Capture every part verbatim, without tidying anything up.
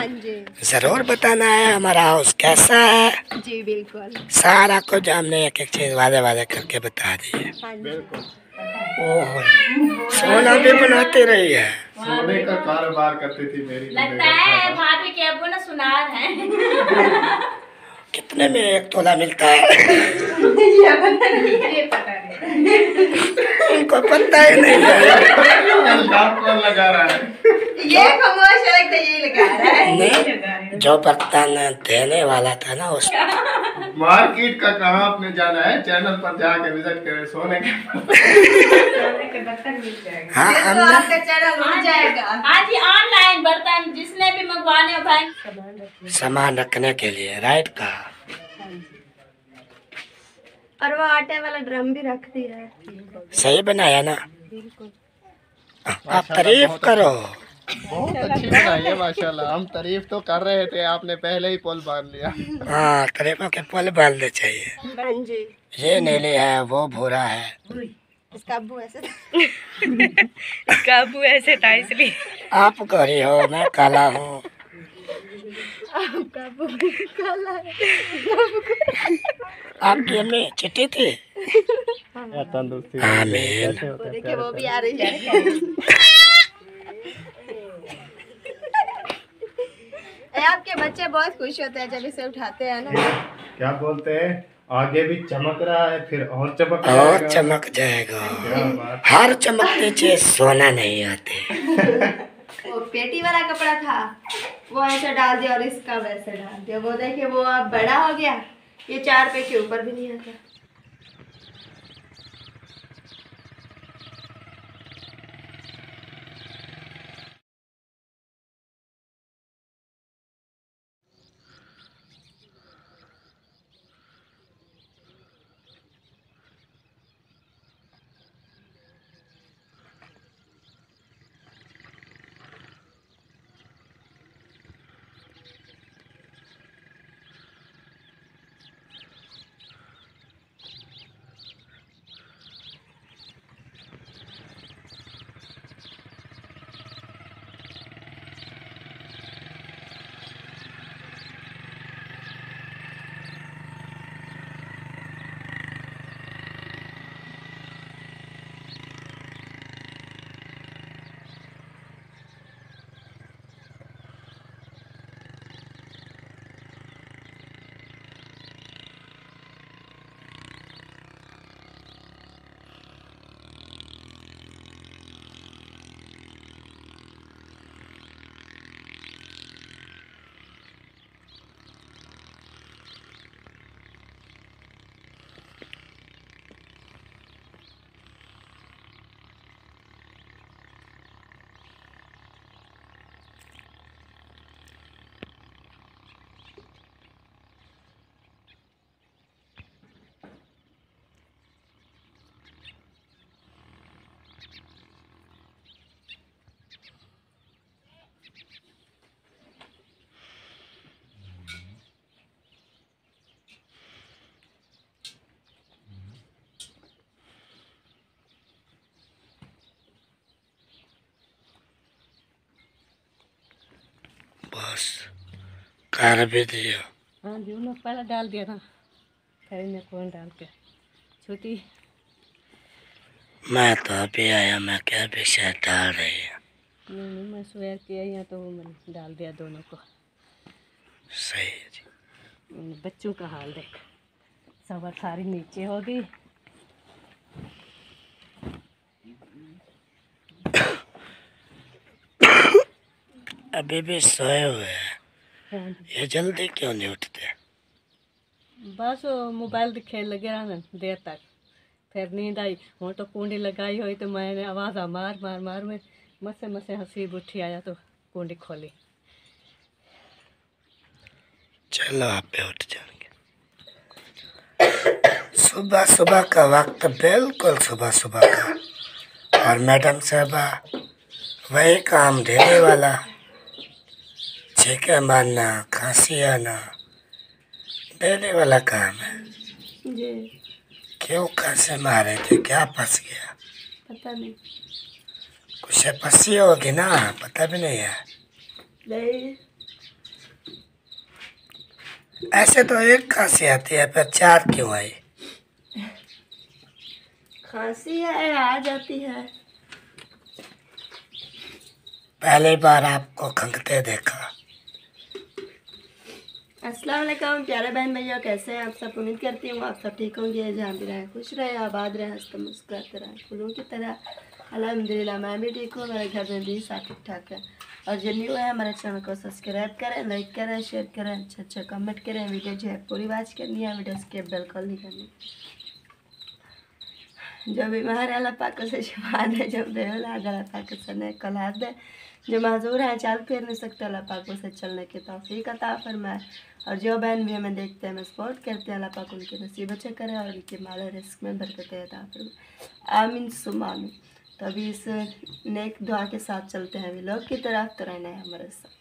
हाँ जी। जरूर बताना है हमारा हाउस कैसा है। जी बिल्कुल। सारा कुछ हमने एक एक चीज वादे वादे करके बता दिए। हाँ जी। ओह, सोना भी बनाते रही है। सोने का कारोबार करती थी मेरी। लगता है भाभी के अब्बू ना सुनार है। कितने में एक तोला मिलता है? ये पता नहीं है। ये पता नहीं। उनको पता ही नहीं है। कौन लगा रहा है? ये खामोश है कि यही लगा रहा है। नहीं, जो बर्तन देने वाला था ना उस मार्केट का कहाँ आपने जाना है, चैनल पर जाके विजिट करें। सोने के सोने के बर्तन मिल जाएगा। हाँ, तो हमने आपका चैनल उड़ जाएगा। हाँ जी, ऑनलाइन बर्तन जिसने भी मंगवाने हो भाई, सामान रखने के लिए राइट का। और वो आटे वाला ड्रम भी रखती है। सही बनाया ना? बिल्कुल। आप तारीफ करो। बहुत अच्छी बनाई है माशाल्लाह। हम तारीफ तो कर रहे थे, आपने पहले ही पोल बांध लिया। हाँ, तारीफों के पुल बांधने चाहिए। हाँ जी। ये नीली है, वो भूरा है। इसका अब्बू ऐसे इसका अब्बू ऐसे था इसलिए। आप गोरी हो, मैं काला हूँ। आपका अब्बू काला है। आपकी अम्मी चिट्टी थी। तंदुरुस्ती। आमीन। देखिए वो भी आ रही है। आपके बच्चे बहुत खुश होते हैं जब इसे उठाते हैं ना। क्या बोलते हैं, आगे भी चमक रहा है, फिर और चमक और चमक जाएगा। क्या बात। हर चमकती चीज सोना नहीं आती। वो पेटी वाला कपड़ा था, वो ऐसे डाल दिया और इसका वैसे डाल दिया। वो देखिए वो अब बड़ा हो गया, ये चार पे के ऊपर भी नहीं आता। बस कर भी दिया। हाँ जी, उन्होंने पहले डाल दिया था, फिर इन्हें कौन डाल के छोटी। मैं तो अभी आया, मैं क्या भी शायद डाल रही है। नहीं नहीं, मैं सोया किया यहाँ तो मैंने डाल दिया दोनों को। सही है जी। बच्चों का हाल देख, सवा सारी नीचे हो गई। अभी भी सोए हुए हैं। हाँ, ये जल्दी क्यों नहीं उठते? बस वो मोबाइल खेल लगे रहा देर तक, फिर नींद आई। वो तो कुंडी लगाई हुई तो मैंने आवाज़ आ मार मार मार में मसे मसे हंसी उठी आया तो कुंडी खोली। चलो आप पे उठ जाएंगे। सुबह सुबह का वक्त, बिल्कुल सुबह सुबह का। और मैडम साहबा वही काम ढेरे वाला, छींके मारना, खांसी आना, डेली वाला काम है जी। क्यों कैसे मारे थे, क्या फंस गया? पता नहीं। कुछ फंसी होगी ना, पता भी नहीं है। नहीं। ऐसे तो एक खांसी आती है, फिर चार क्यों आई? खांसी है आ जाती है। पहली बार आपको खंगते देखा। अस्सलाम वालेकुम प्यारे बहन भैया, कैसे हैं आप सब? उम्मीद करती हूँ आप सब ठीक होंगे, जहाँ भी रहें खुश रहें, आबाद रहें, हंसते मुस्कुराते रहें फूलों की तरह। अल्हम्दुलिल्लाह मैं भी ठीक हूँ, मेरे घर में भी सब ठीक ठाक है। और जो न्यू है हमारे चैनल को सब्सक्राइब करें, लाइक करें, शेयर करें, अच्छा अच्छा कमेंट करें। वीडियो जो है पूरी वॉच करनी है, वीडियो स्किप बिल्कुल नहीं करनी। जो बीमार है अल्लाह पाक से शिफा दे, जो बेौलाद अल्लाह पाक से नेक औलाद दे, जो माजूर है चल फिर नहीं सकते अल्लाह पाक उसे चलने की तौफीक अता फरमाए। और जो बहन भी हमें देखते हैं, हमें सपोर्ट करते हैं, अल्लाह पाक उनके नसीब अच्छे करे और उनके माल रिस्क में बरकत अता फरमाए। आमीन सुम्मा आमीन। तो अभी इस नेक दुआ के साथ चलते हैं व्लॉग की तरफ, तो रहना है हमारे साथ।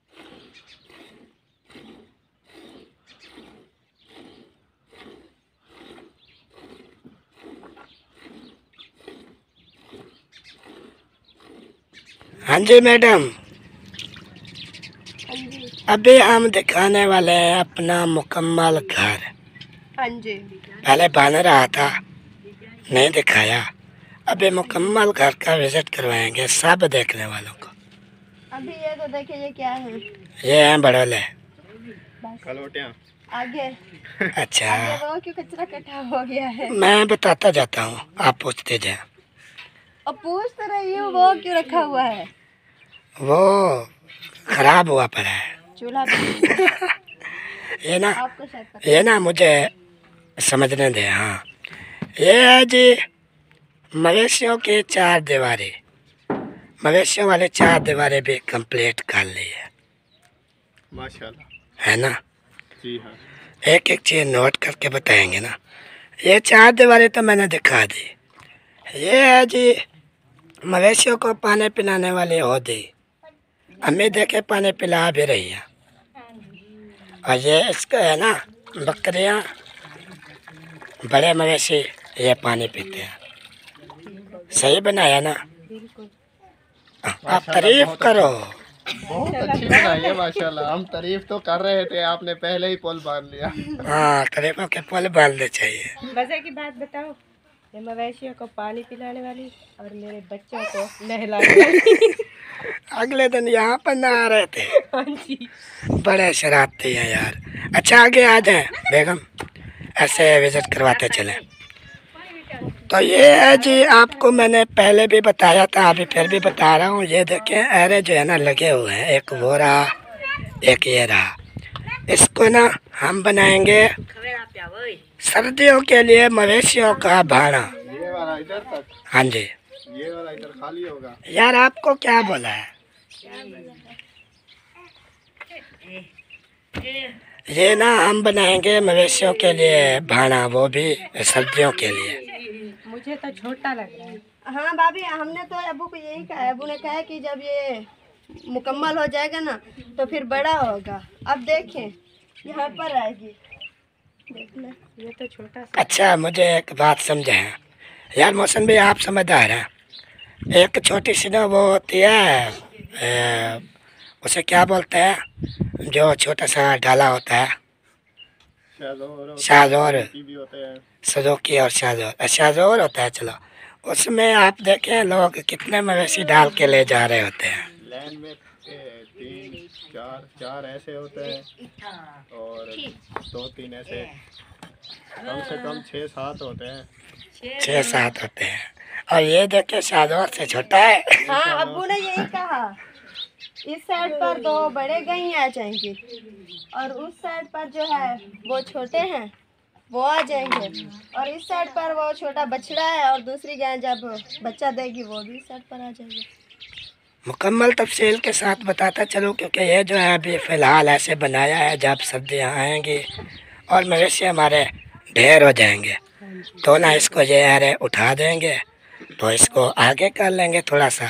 हाँ जी मैडम, हाँ जी अभी हम दिखाने वाले हैं अपना मुकम्मल घर। हाँ जी पहले बन रहा था, नहीं दिखाया। अभी मुकम्मल घर का विजिट करवाएंगे सब देखने वालों को। अभी ये तो देखिए ये क्या है, ये हैं बड़ोले। खलोटियाँ। आगे अच्छा, आगे वो क्यों कचरा इकट्ठा हो गया है? मैं बताता जाता हूँ, आप पूछते जाए। और पूछ तो रही हूँ वो क्यों रखा हुआ है? वो खराब हुआ पड़ा है। चूल्हा पे ये ना आपको शायद पता ये ना मुझे समझने दे। हाँ, ये है जी मवेशियों की चार दीवारी। मवेशियों वाले चार दीवारी भी कंप्लीट कर ली है, माशाल्लाह। है ना? जी हाँ। एक एक चीज नोट करके बताएंगे ना। ये चार दीवारी तो मैंने दिखा दी। ये है जी मवेशियों को पानी पिलाने वाली होदी। अम्मी देखे पानी पिला भी रही है। और ये इसका है ना बकरियां, बड़े मवेशी ये पानी पीते हैं। सही बनाया ना? आप तारीफ करो। बहुत अच्छी बनाई है माशाल्लाह। हम तारीफ तो कर रहे थे, आपने पहले ही पोल बांध लिया। हाँ, तारीफों के पुल बांधने चाहिए। मज़े की बात बताओ, ये मवेशियों को पानी पिलाने वाली और मेरे बच्चों को नहलाने वाली। अगले दिन यहाँ पर ना आ रहे थे। हाँ जी। बड़े शरारती हैं यार। अच्छा आगे आ जाए बेगम, ऐसे विजिट करवाते चले। तो ये है जी, आपको मैंने पहले भी बताया था, अभी फिर भी बता रहा हूँ। ये देखें अरे जो है ना लगे हुए हैं, एक वो रहा एक ये रहा। इसको ना हम बनाएंगे सर्दियों के लिए मवेशियों का भाड़ा। ये वाला इधर तक, हाँ जी। ये वाला इधर खाली होगा। यार आपको क्या बोला है? ये ना हम बनाएंगे मवेशियों के लिए भाड़ा, वो भी सर्दियों के लिए। मुझे तो छोटा लग रहा है। हाँ भाभी, हमने तो अबू को यही कहा है। अबू ने कहा है कि जब ये मुकम्मल हो जाएगा ना तो फिर बड़ा होगा। अब देखें यहाँ पर आएगी, देखना। ये तो छोटा सा। अच्छा मुझे एक बात समझाएं यार, मौसम भी आप समझदार हैं। एक छोटी सी ना वो होती है, ए, उसे क्या बोलते हैं, जो छोटा सा डाला होता है, शाहजोर। भी होते हैं। सजोकी और शाहजोर, शाहजोर होता है। चलो उसमें आप देखें लोग कितने मवेशी डाल के ले जा रहे होते हैं। लाइन में ए, तीन चार चार ऐसे होते हैं और दो तीन ऐसे, कम से कम छः सात होते हैं। छः सात होते हैं। और ये देखे शाहजोर से छोटा है। हाँ अबू ने यही कहा। इस साइड पर दो बड़े गैया आ जाएंगे और उस साइड पर जो है वो छोटे हैं वो आ जाएंगे, और इस साइड पर वो छोटा बछड़ा है और दूसरी गाय जब बच्चा देगी वो भी इस साइड पर आ जाएगी। मुकम्मल तफसील के साथ बताता चलो, क्योंकि ये जो है अभी फ़िलहाल ऐसे बनाया है, जब सर्दियाँ आएंगी और मवेशी हमारे ढेर हो जाएंगे तो ना इसको ये यार उठा देंगे, तो इसको आगे कर लेंगे थोड़ा सा।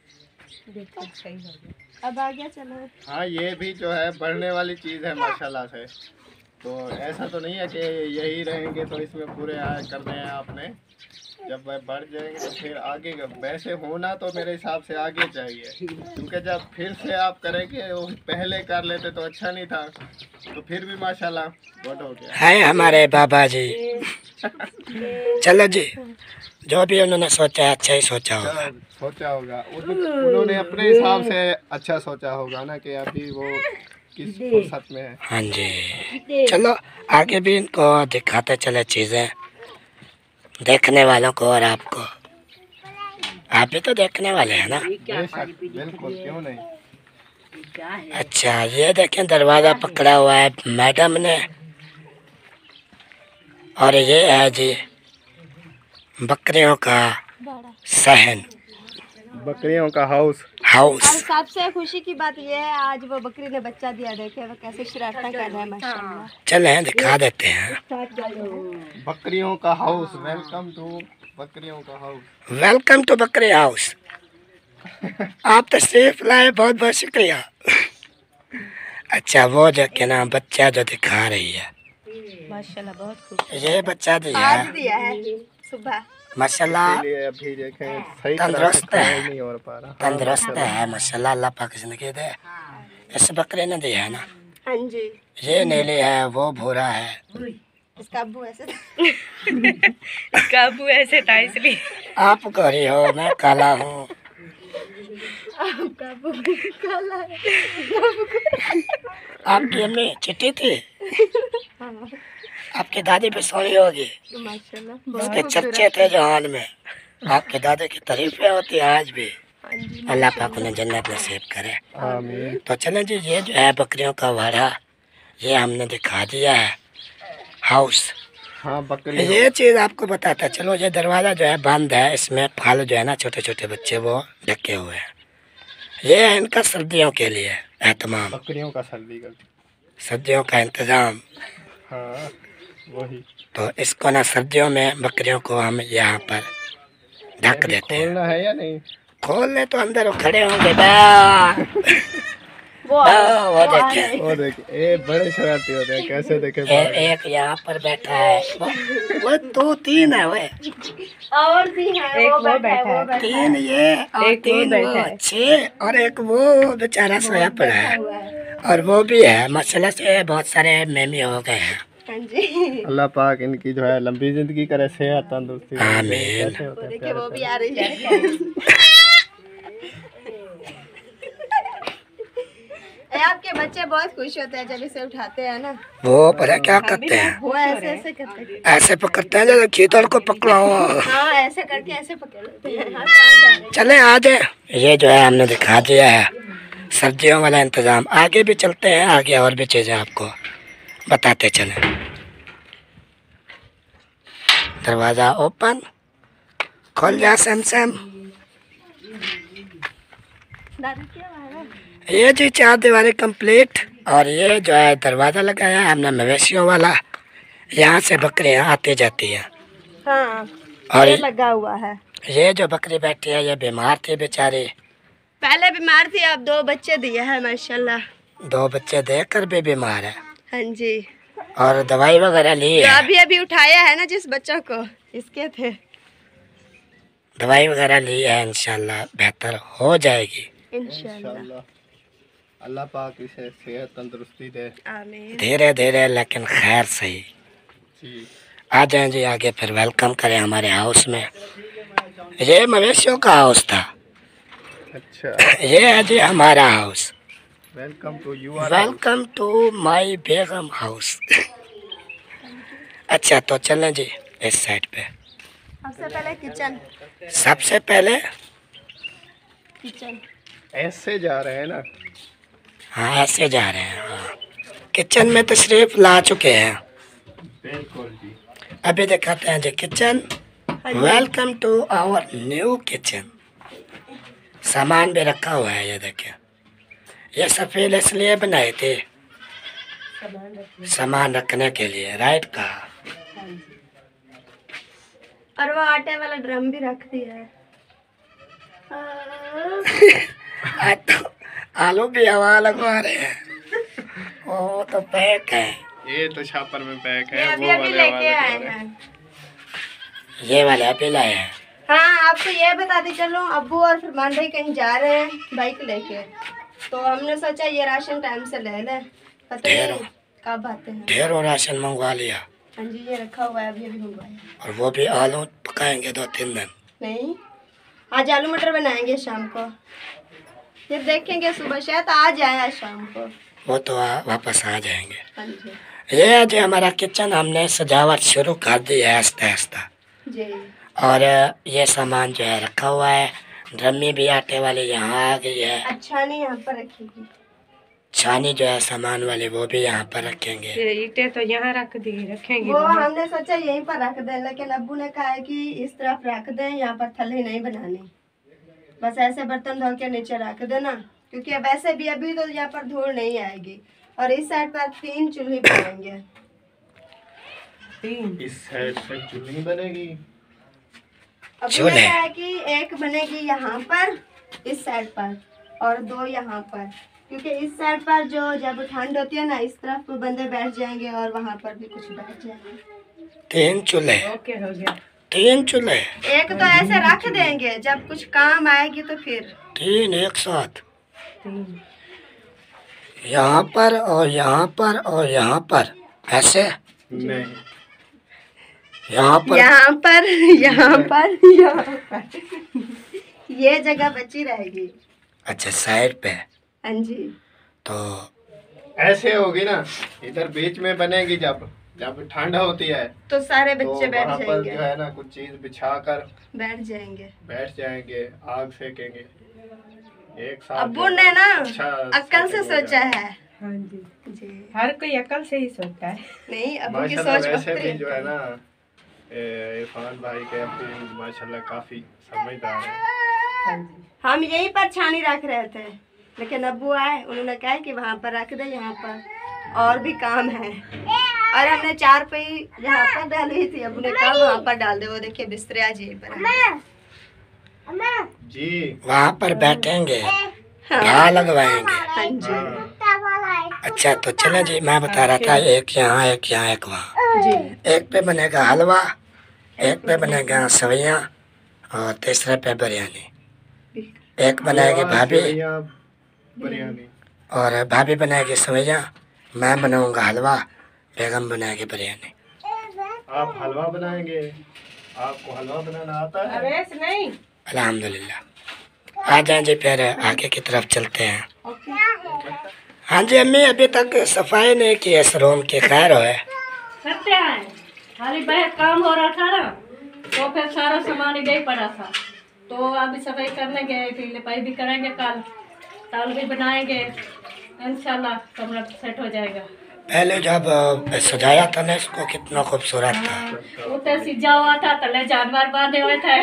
अब आ गया, चलो। हाँ, ये भी जो है बढ़ने वाली चीज़ है माशाल्लाह से। तो ऐसा तो नहीं है कि यही रहेंगे तो इसमें पूरे आ- करने हैं आपने। जब वह बढ़ जाएंगे तो फिर आगे का वैसे होना तो मेरे हिसाब से आगे चाहिए, क्योंकि जब फिर से आप करेंगे वो पहले कर लेते तो अच्छा नहीं था, तो फिर भी माशाल्लाह गुड हो गया है हमारे बाबा जी। चलो जी, जो भी उन्होंने सोचा है अच्छा ही सोचा होगा। अच्छा सोचा होगा, उन- उन्होंने अपने हिसाब से अच्छा सोचा होगा ना कि अभी वो किस फुर्सत में है। हाँ जी, चलो आगे भी इनको दिखाते चले चीज़ें देखने वालों को और आपको। आप भी तो देखने वाले हैं ना। बेशक, बिल्कुल, क्यों नहीं। अच्छा, ये देखें दरवाज़ा पकड़ा हुआ है मैडम ने, और ये है जी बकरियों का सहन, बकरियों का हाउस। हाउस। और सबसे खुशी की बात यह है आज वो बकरी ने बच्चा दिया, देखे वो कैसे शरारता कर रहा है माशाल्लाह। चले दिखा देते हैं। बकरियों का हाउस, वेलकम टू बकरियों का हाउस। वेलकम टू बकरी हाउस। आप तशरीफ लाए, बहुत बहुत शुक्रिया। अच्छा, वो जो के नाम बच्चा जो दिखा रही है माशाल्लाह बहुत खुश। ये बच्चा दिया आज है दिया है सुबह। माशाल्लाह, इसलिए अभी देखें सही तरह से तंदुरुस्त खाया है, नहीं हो पा रहा। तंदुरुस्त है माशाल्लाह। अल्लाह पाक जिंदगी दे। इस बकरे ने दिया है ना। हाँ जी, ये नीली है, वो भूरा है। इसका अब्बू ऐसे इसका अबू ऐसे था इसलिए। आप गोरी हो, मैं काला हूँ। आपका अब्बू काला है। आपकी अम्मी चिट्टी थी, आपकी दादी भी सोनी होगी। माशाल्लाह उसके बहुत चर्चे थे जहान में। आपके दादे की तारीफें होती है आज भी। हाँ जी, अल्लाह पाक उन्हें जन्नत नसीब करे। आमीन। तो चलें जी, ये जो है बकरियों का वाड़ा ये हमने दिखा दिया है हाउस। हाँ, बकरी ये चीज़ आपको बताता चलो, ये दरवाज़ा जो है बंद है, इसमें फल जो है ना छोटे छोटे बच्चे वो ढके हुए हैं। ये है इनका सर्दियों के लिए एहतमाम, बकरियों का सर्दी का। सर्दियों का इंतज़ाम। हाँ वही। तो इसको ना सर्दियों में बकरियों को हम यहाँ पर ढक अभी देते हैं। खोलना है या नहीं? खोलने तो अंदर वो खड़े होंगे बा। वो बा, वो देखें, वो देखिए, ये बड़े शरारती होते हैं, कैसे देखे ए- एक यहाँ पर बैठा है, वो, वो दो तीन है, वो और भी है, एक वो वो बैठा है, बैठा वो है। बैठा तीन ये और एक वो तीन वो, बैठा है। छः, और एक वो बेचारा सोया पड़ा है, हुआ है। और वो भी है। माशाल्लाह से बहुत सारे मेमी हो गए हैं। हाँ जी, अल्लाह पाक इनकी जो है लंबी जिंदगी करे, सेहत तंदुरुस्ती। आमीन। कैसे होते हैं देखिए प्यारे वो भी प्यारे। आ रही है। ए, आपके बच्चे बहुत खुश होते हैं जब इसे उठाते हैं ना, वो पता क्या करते हैं, वो ऐसे ऐसे करते हैं। ऐसे पकड़ते हैं जैसे कीचड़ को पकड़ो। हाँ ऐसे करके ऐसे पकड़ लेते हैं। हाँ, कहाँ जा रहे हैं? चले आ जाए। ये जो है हमने दिखा दिया है सब्जियों वाला इंतज़ाम। आगे भी चलते हैं, आगे और भी चीज़ें आपको बताते चले। दरवाज़ा ओपन, खोल जा सैम सैम। दादी क्या हुआ है? ये जी चार दीवारी कंप्लीट, और ये जो है दरवाज़ा लगाया है हमने मवेशियों वाला। यहाँ से बकरियाँ आती जाती हैं। हाँ और ये लगा हुआ है। ये जो बकरी बैठी है ये बीमार थी बेचारी, पहले बीमार थी, अब दो बच्चे दिए हैं माशाल्लाह। दो बच्चे देकर भी बीमार है, हाँ जी, और दवाई वगैरह ली जो है, अभी अभी उठाया है ना जिस बच्चों को, इसके थे। दवाई वगैरह ली है, इंशाल्लाह बेहतर हो जाएगी इंशाल्लाह इंशाअल्लाह अल्लाह पाक इसे सेहत तंदुरुस्ती दे। आमीन। धीरे धीरे, लेकिन खैर सही। जी आ जाएं जी आगे, फिर वेलकम करें हमारे हाउस में। ये मवेशियों का हाउस था, अच्छा, ये है जी हमारा house. Welcome to you are. Welcome to my बेगम हाउस। अच्छा तो चलें जी इस साइड पे। सबसे पहले किचन, सबसे पहले किचन ऐसे जा रहे हैं ना। हाँ ऐसे जा रहे हैं। हाँ, किचन में तशरीफ ला चुके हैं। बिल्कुल जी। अभी दिखाते हैं जी kitchen. Welcome to our new kitchen. सामान भी रखा हुआ है, ये देखें। ये सफ़ेद इसलिए बनाए थे, सामान रखने के लिए, राइट का। और वो आटे वाला ड्रम भी रख दिया है। आज तो आलू भी हवा लगवा रहे हैं। वो तो पैक है। ये तो छापर में पैक ये है, अभी वो अभी वाले लेके वाले आए वाले। हैं। ये वाले अभी लाए हैं। हाँ, आपको ये बताते चलो, अब्बू और फरमान भाई कहीं जा रहे हैं बाइक लेके, तो हमने सोचा ये राशन टाइम से ले लें, पता नहीं कब आते हैं। ढेरों राशन मंगवा लिया। हाँ जी, ये रखा हुआ है, अभी अभी मंगवाया। और वो भी आलू पकाएंगे दो तीन दिन। नहीं, आज आलू मटर बनाएंगे शाम को, फिर देखेंगे सुबह शायद आ जाए आज शाम को। वो तो आ, वापस आ जाएंगे। हाँ जी ये जो हमारा किचन हमने सजावट शुरू कर दी है आहिस्ता आहिस्ता। जी। और ये सामान जो है रखा हुआ है, ड्रमी भी आटे वाली यहाँ आ गई है। अच्छा, नहीं यहाँ पर रखेगी। छानी जो है सामान वाली वो भी यहाँ पर रखेंगे। ईंटें तो यहाँ रख दी रखेंगे। वो हमने सोचा यहीं पर रख दें, लेकिन अब्बू ने कहा है कि इस तरफ रख दें, यहाँ पर थली नहीं बनानी, बस ऐसे बर्तन धो के नीचे रख देना, क्योंकि वैसे भी अभी तो यहाँ पर धूल नहीं आएगी। और इस साइड पर तीन चूल्हे बनेंगे। तीन इस साइड से चूल्ही बनेगी। अब्बू ने कहा है कि एक बनेगी यहाँ पर इस साइड पर और दो यहाँ पर, क्योंकि इस साइड पर जो जब ठंड होती है ना, इस तरफ बंदे बैठ जाएंगे और वहाँ पर भी कुछ बैठ जाएंगे। तीन चूल्हे। ओके हो गया। तीन चूल्हे। एक तो ऐसे रख देंगे, जब कुछ काम आएगी तो फिर तीन एक साथ, तीन यहाँ पर और यहाँ पर और यहाँ पर, ऐसे नहीं, यहाँ पर यहाँ पर यहाँ पर यहाँ पर ये जगह बची रहेगी। अच्छा, साइड पे। हाँ जी। तो ऐसे होगी ना, इधर बीच में बनेगी। जब जब ठंड होती है तो सारे तो बच्चे बैठ वहाँ पर जाएंगे, जो है ना कुछ चीज बिछा कर बैठ जाएंगे बैठ जाएंगे, आग सेकेंगे एक साथ। अब्बू ने ना अच्छा अक्ल से सेटिंग हो सोचा जाए। है। हाँ जी, जी हर कोई अकल से ही सोचता है। नहीं, अब्बू की माशाल्लाह सोच वैसे बखतरी भी जो है ना, ए, इरफान भाई के अब्बू माशाल्लाह काफी समझदार है। हाँ जी। हम यहीं पर छानी रख रहे थे, लेकिन अब्बू आए, उन्होंने कहा कि वहाँ पर रख दे, यहाँ पर और भी काम है। और हमने चार पे यहाँ पर डाली थी, अब्बू ने कहा वहाँ पर डाल दे। वो देखिए बिस्तरे आज यहीं पर है। जी वहाँ पर बैठेंगे, घा लगवाएंगे। हाँ जी हाँ। अच्छा, तो चलो जी, मैं बता रहा था, एक यहाँ एक यहाँ एक वहाँ। जी। एक पे बनेगा हलवा, एक पे बनेगा सवैयाँ, और तीसरे पे बिरयानी। एक बनाएगी भाभी सेवइयां, बिरयानी। और भाभी बनाएगी सवैयाँ, मैं बनाऊंगा हलवा, बेगम बनाएगी बिरयानी। आप हलवा बनाएंगे? आपको हलवा बनाना आता है? अरे नहीं। अल्हम्दुलिल्लाह। आ जाए जी, फिर आगे की तरफ चलते हैं। हाँ जी अम्मी, अभी तक सफाई नहीं की इस रूम की, खैर है करते हैं, खाली बैठ काम हो रहा था ना, तो फिर सारा सामान इधर ही पड़ा था, तो अभी सफाई करने गए, फिर लिपाई भी करेंगे, कल ताल भी बनाएंगे, इंशाल्लाह कमरा सेट हो जाएगा। पहले जब अ, सजाया था ना इसको, कितना खूबसूरत था। ऊपर सीधा हुआ था, तले जानवर बांधे हुए थे।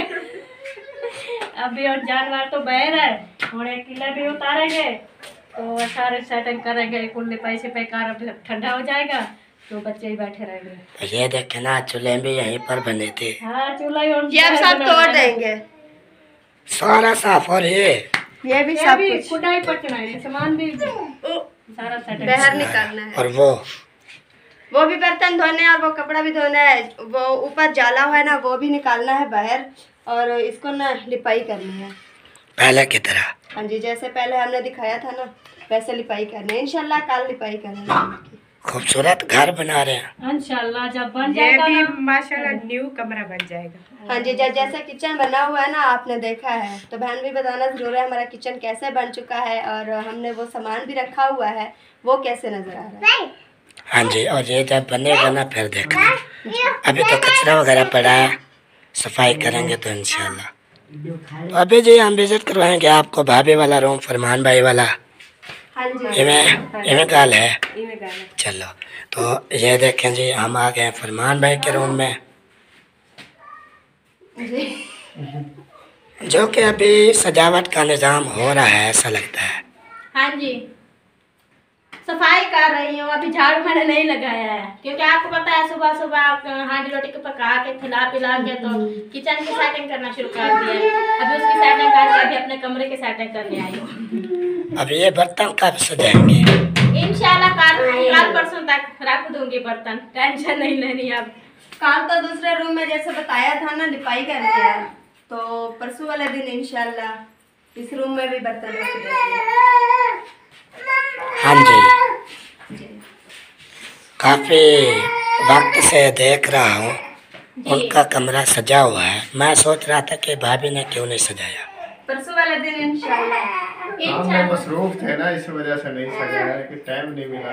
अभी और जानवर तो बह रहे, थोड़े किले भी उतारेंगे, तो सारे सेटिंग करेंगे, कुल लिपाई से बेकार, अभी ठंडा हो जाएगा तो बच्चे ही बैठे रहेंगे। तो ये देखे ना, चूल्हे भी यहीं पर बने थे। हाँ, चूल्हा ही और ये अब सब तोड़ देंगे, सारा साफ। और ये ये भी ये सब भी कुछ खुदाई पटना है, सामान भी सारा सेटिंग। बाहर निकालना है। और वो वो भी बर्तन धोने हैं और वो कपड़ा भी धोना है। वो ऊपर जाला हुआ है ना, वो भी निकालना है बाहर, और इसको ना लिपाई करनी है पहले की तरह। हाँ जी, जैसे पहले हमने दिखाया था ना, वैसे लिपाई करनी है। इंशाल्लाह कल लिपाई करेंगे। खूबसूरत घर बना रहे हैं इंशाल्लाह, जब बन ये जाएगा भी ना, माशाल्लाह न्यू कमरा बन जाएगा। हाँ जी, जै, जैसा किचन बना हुआ है ना, आपने देखा है, तो बहन भी बताना जरूर है हमारा किचन कैसे बन चुका है, और हमने वो सामान भी रखा हुआ है, वो कैसे नजर आ रहा है। हाँ जी, और ये जब बनेगा ना फिर देखना। अभी तो कचरा वगैरह पड़ा है, सफाई करेंगे तो इंशाल्लाह। अभी जी हम विजिट करवाएंगे आपको भाभी वाला रूम, फरमान भाई वाला। हाँ जी, इवें इवें गाल है। इनमें गाना। चलो, तो ये देखें जी, हम आ गए फरमान भाई के रूम में, जो कि अभी सजावट का निज़ाम हो रहा है, ऐसा लगता है। हाँ जी, सफाई कर रही हूँ। अभी झाड़ू मैंने नहीं लगाया है, क्योंकि आपको पता है सुबह सुबह हांडी रोटी को पका के खिला पिला के तो किचन की सेटिंग करना शुरू कर दिया है। अभी उसकी सेटिंग करके अभी अपने कमरे की सेटिंग करने आई हूँ। अब ये बर्तन कब सजाएंगे? इंशाल्लाह कल कल परसों तक रख दूंगी बर्तन, टेंशन नहीं लेनी अब। काम तो दूसरे रूम में जैसे बताया था ना, लिपाई करके है, तो परसों वाले दिन इंशाल्लाह इस रूम में भी बर्तन रख देंगे। हाँ जी, काफी वक्त से देख रहा हूँ उनका कमरा सजा हुआ है। मैं सोच रहा था कि भाभी ने क्यों नहीं सजाया। परसों वाले दिन इंशाल्लाह। काम में मसरूफ थे ना, इस वजह से नहीं सजाया कि टाइम नहीं मिला।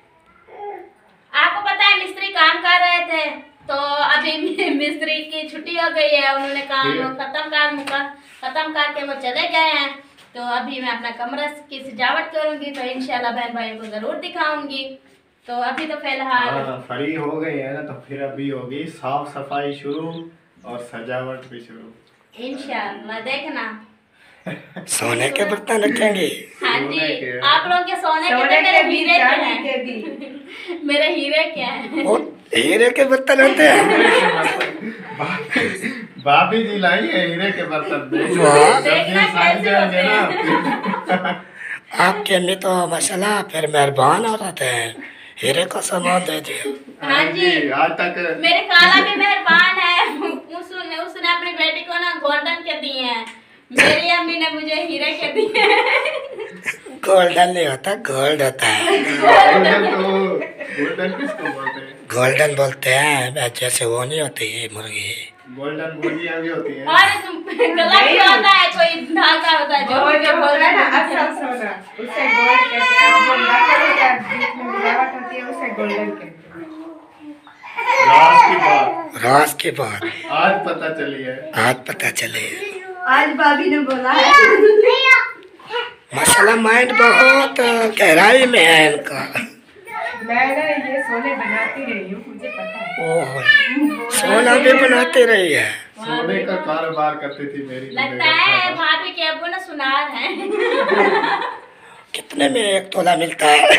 आपको पता है मिस्त्री काम कर रहे थे, तो अभी मिस्त्री की छुट्टी हो गई है, उन्होंने काम खत्म कर मुका खत्म करके वो चले गए हैं। तो अभी मैं अपना कमरा की सजावट करूंगी, तो इंशाल्लाह बहन भाई को जरूर दिखाऊंगी। तो अभी तो फिलहाल हाँ, फ्री हो गई है ना, तो फिर अभी होगी साफ सफाई शुरू और सजावट भी शुरू इंशाल्लाह। देखना सोने के बर्तन रखेंगे। हाँ सोने जी, के। आप लोग के सोने के सोने तो मेरे के भी, हीरे के चांदी हैं। के भी। मेरे हीरे क्या है? वो हीरे के बर्तन होते हैं। भाभी जी लाई है हीरे के बर्तन। वाह। जब ये साथ जाएंगे ना, आपके अम्मी तो माशाल्लाह फिर मेहरबान हो रहते हैं, हीरे का सामान दे दिया। हाँ जी, आज तक मेरे खाला भी मेहरबान है। उसने उसने अपनी बेटी को ना गोल्डन के दिए हैं, मेरी अम्मी ने मुझे हीरे के दिए हैं। गोल्डन नहीं होता, गोल्ड होता है। गोल्डन तो गोल्डन किसको बोलते हैं? गोल्डन बोलते हैं, जैसे वो नहीं होती मुर्गी। गोल्डन मुर्गियाँ भी होती हैं। और गला भी होता है, कोई धागा होता है जो वो जो होता है ना गोल्डन असल सोना, उसे गोल्ड कहते हैं। जो लाखों रुपया बीच में मिलावट होती है उसे गोल्डन कहते हैं। रात की बात राज की बात आज पता चली है। आज पता चले। आज भाभी ने बोला है। माशाल्लाह माइंड बहुत गहराई में है इनका। मैं ना ये सोने बनाती रही हूँ, मुझे पता है। ओह, सोना भी बनाते रही है। सोने का कारोबार करती थी मेरी। लगता है भाभी के अब्बू ना सुनार है। कितने में एक तोला मिलता है?